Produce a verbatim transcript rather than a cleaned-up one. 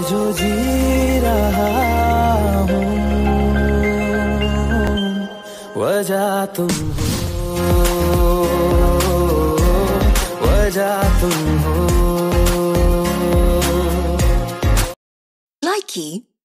जो जी रहा हूँ, वजह तुम हो, वजह तुम हो। Likey